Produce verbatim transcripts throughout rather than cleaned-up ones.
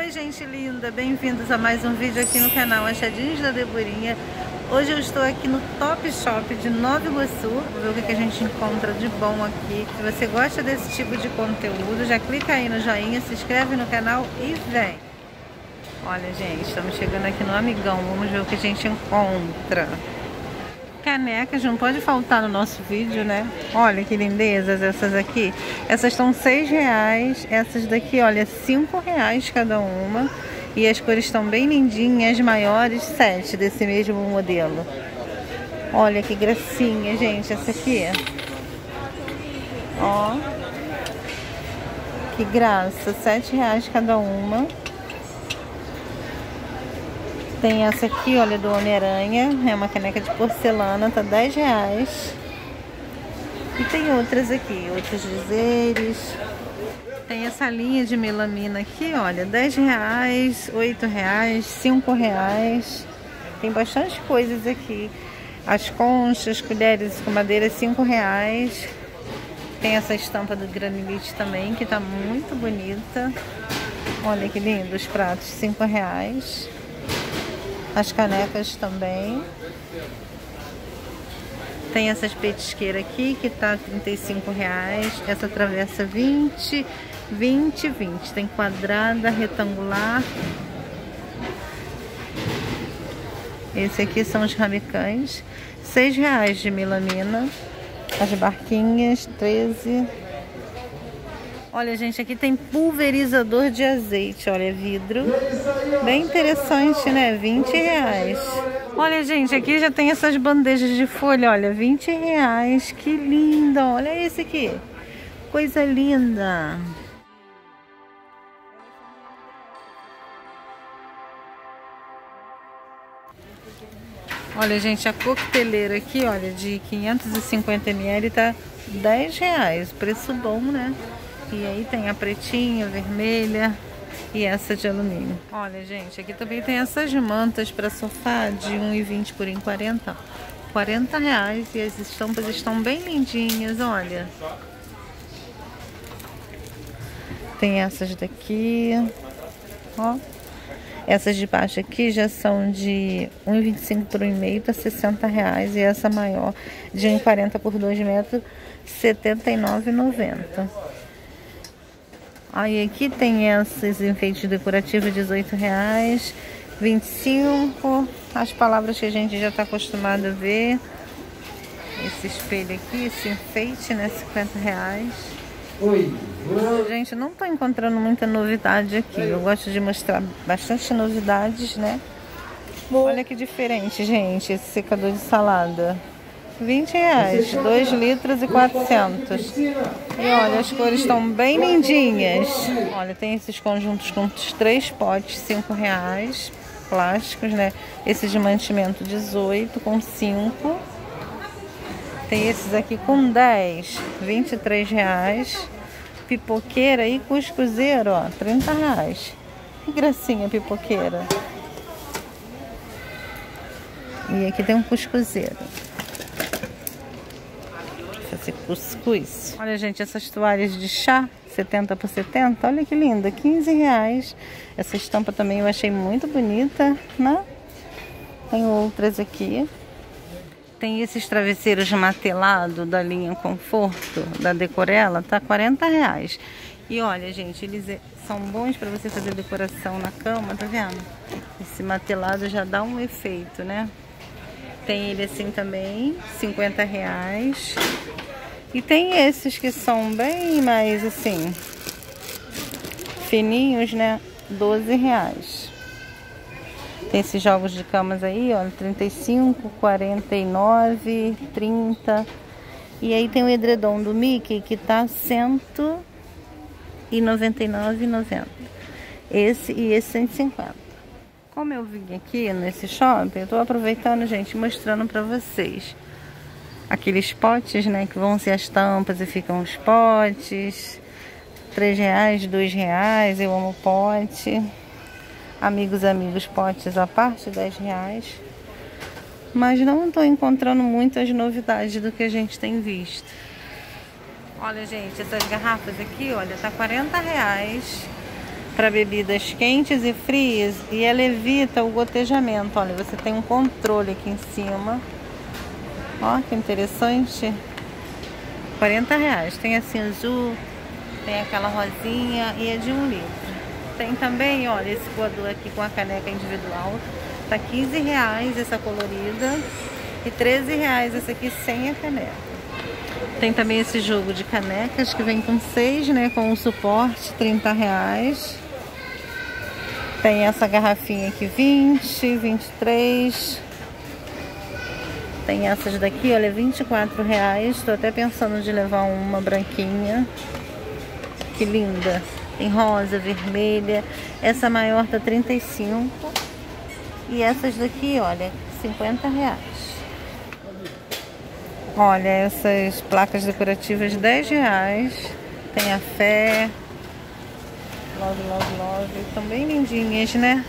Oi gente linda, bem-vindos a mais um vídeo aqui no canal Achadinhos da Deborinha. Hoje eu estou aqui no Top Shop de Nova Iguaçu. Vou ver o que a gente encontra de bom aqui. Se você gosta desse tipo de conteúdo, já clica aí no joinha, se inscreve no canal e vem. Olha gente, estamos chegando aqui no Amigão, vamos ver o que a gente encontra. Canecas não pode faltar no nosso vídeo, né? Olha que lindezas essas aqui. Essas estão seis reais. Essas daqui, olha, cinco reais cada uma. E as cores estão bem lindinhas. As maiores, sete desse mesmo modelo. Olha que gracinha, gente. Essa aqui. Ó. Que graça. Sete reais cada uma. Tem essa aqui, olha, do Homem-Aranha. É uma caneca de porcelana, tá dez reais. E tem outras aqui, outros dizeres. Tem essa linha de melamina aqui, olha, dez reais, oito reais, cinco reais. Tem bastante coisas aqui. As conchas, colheres com madeira, cinco reais. Tem essa estampa do granilite também, que tá muito bonita. Olha que lindo, os pratos, cinco reais. As canecas também. Tem essas petisqueiras aqui que tá trinta e cinco reais. Essa travessa vinte, vinte, vinte. Tem quadrada, retangular. Esse aqui são os ramecães. seis reais de melamina. As barquinhas, treze. Olha, gente, aqui tem pulverizador de azeite, olha, vidro. Bem interessante, né? vinte reais. Olha, gente, aqui já tem essas bandejas de folha, olha, vinte reais. Que linda, olha esse aqui. Coisa linda. Olha, gente, a coqueteleira aqui, olha, de quinhentos e cinquenta mililitros tá dez reais. Preço bom, né? E aí tem a pretinha, vermelha e essa de alumínio. Olha, gente, aqui também tem essas mantas para sofá de um e vinte por um e quarenta. quarenta reais e as estampas estão bem lindinhas, olha. Tem essas daqui, ó. Essas de baixo aqui já são de um e vinte e cinco por um e meio, tá sessenta reais. E essa maior de um e quarenta por dois metros, setenta e nove reais e noventa centavos. Aí aqui tem esses enfeites decorativos, dezoito reais, vinte e cinco. As palavras que a gente já está acostumado a ver. Esse espelho aqui, esse enfeite, né, cinquenta reais. Oi. Gente, não tô encontrando muita novidade aqui. Eu gosto de mostrar bastante novidades, né? Olha que diferente, gente, esse secador de salada. vinte reais, dois litros e quatrocentos. E olha, as cores estão bem lindinhas. Olha, tem esses conjuntos com os três potes, cinco reais. Plásticos, né? Esse de mantimento, dezoito, com cinco. Tem esses aqui com dez, vinte e três reais. Pipoqueira e cuscuzeiro, ó, trinta reais. Que gracinha, pipoqueira. E aqui tem um cuscuzeiro. Fazer cuscuz. Olha, gente, essas toalhas de chá, setenta por setenta. Olha que linda, quinze reais. Essa estampa também eu achei muito bonita, né? Tem outras aqui. Tem esses travesseiros matelados da linha Conforto, da Decorella, tá quarenta reais. E olha, gente, eles são bons para você fazer decoração na cama, tá vendo? Esse matelado já dá um efeito, né? Tem ele assim também, cinquenta reais. E tem esses que são bem mais assim, fininhos, né? doze reais. Tem esses jogos de camas aí, ó, trinta e cinco, quarenta e nove, trinta. E aí tem o edredom do Mickey que tá cento e noventa e nove reais e noventa centavos. Esse e esse cento e cinquenta. Como eu vim aqui nesse shopping, eu tô aproveitando, gente, mostrando pra vocês aqueles potes, né, que vão ser as tampas e ficam os potes. três reais, dois reais, eu amo pote. Amigos, amigos, potes à parte, dez reais. Mas não estou encontrando muitas novidades do que a gente tem visto. Olha, gente, essas garrafas aqui, olha, tá quarenta reais. para bebidas quentes e frias, e ela evita o gotejamento. Olha, você tem um controle aqui em cima. Ó, que interessante. quarenta reais. Tem assim azul, tem aquela rosinha e é de um litro. Tem também, olha, esse coador aqui com a caneca individual. Tá quinze reais essa colorida e treze reais essa aqui sem a caneca. Tem também esse jogo de canecas que vem com seis, né, com o suporte, trinta reais. Tem essa garrafinha aqui, vinte, vinte e três. Tem essas daqui, olha, vinte e quatro reais. Tô até pensando de levar uma branquinha. Que linda. Tem rosa, vermelha. Essa maior tá trinta e cinco. E essas daqui, olha, cinquenta reais. Olha, essas placas decorativas, dez reais. Tem a fé. Love, love, love. Estão bem lindinhas, né?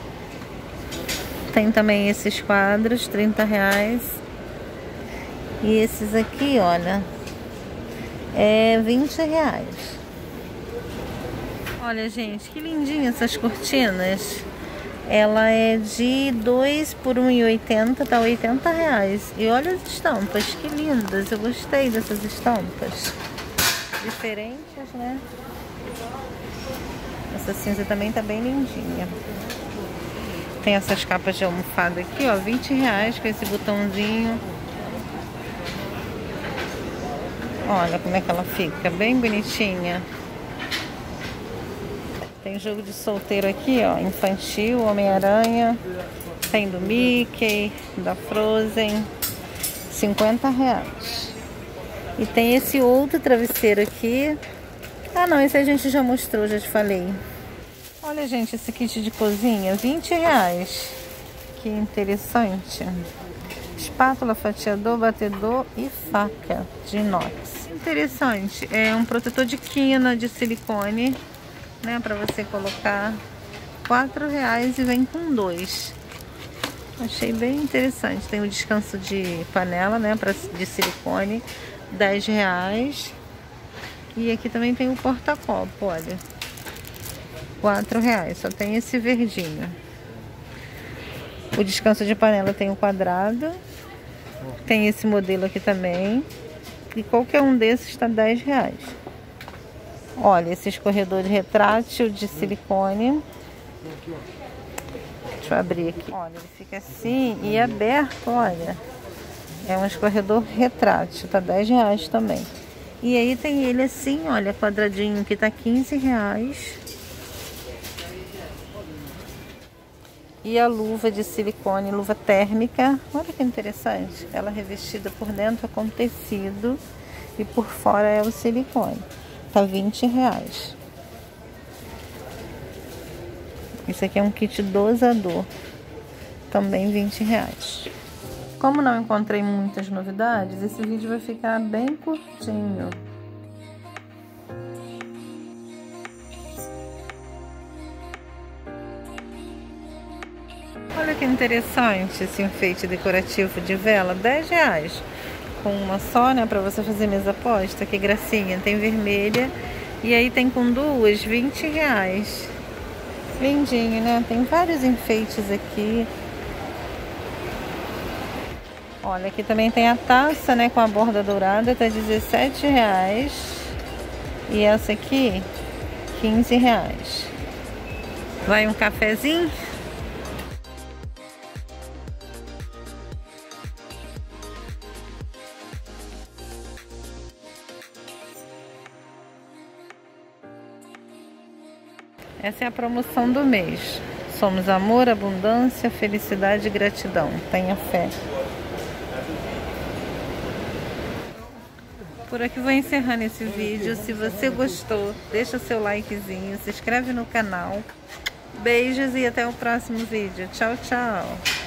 Tem também esses quadros, trinta reais. E esses aqui, olha, é vinte reais. Olha, gente, que lindinha essas cortinas. Ela é de dois por um e oitenta, tá oitenta reais. E olha as estampas, que lindas. Eu gostei dessas estampas. Diferentes, né? Essa cinza também tá bem lindinha. Tem essas capas de almofada aqui, ó, vinte reais com esse botãozinho. Olha como é que ela fica, bem bonitinha. Tem jogo de solteiro aqui, ó, infantil, Homem-Aranha. Tem do Mickey, da Frozen, cinquenta reais. E tem esse outro travesseiro aqui. Ah não, esse a gente já mostrou, já te falei. Olha, gente, esse kit de cozinha, vinte reais. Que interessante. Espátula, fatiador, batedor e faca de inox. Interessante, é um protetor de quina de silicone, né, para você colocar, quatro reais e vem com dois. Achei bem interessante. Tem o descanso de panela, né, pra, de silicone, dez reais. E aqui também tem o porta-copo, olha, quatro reais. Só tem esse verdinho. O descanso de panela tem o quadrado. Tem esse modelo aqui também. E qualquer um desses está dez reais. Olha, esse escorredor de retrátil de silicone. Deixa eu abrir aqui. Olha, ele fica assim e aberto, olha. É um escorredor retrátil, tá dez reais também. E aí tem ele assim, olha, quadradinho, que tá quinze reais. E a luva de silicone, luva térmica. Olha que interessante. Ela é revestida por dentro com tecido e por fora é o silicone. Tá vinte reais. Esse aqui é um kit dosador. Também vinte reais. Como não encontrei muitas novidades, esse vídeo vai ficar bem curtinho. Olha que interessante esse enfeite decorativo de vela, dez reais. Com uma só, né, pra você fazer mesa posta, que gracinha. Tem vermelha e aí tem com duas, vinte reais. Lindinho, né? Tem vários enfeites aqui. Olha, aqui também tem a taça, né, com a borda dourada, tá dezessete reais. E essa aqui, quinze reais. Vai um cafezinho? Essa é a promoção do mês. Somos amor, abundância, felicidade e gratidão. Tenha fé. Por aqui vou encerrando esse vídeo. Se você gostou, deixa seu likezinho, se inscreve no canal. Beijos e até o próximo vídeo. Tchau, tchau.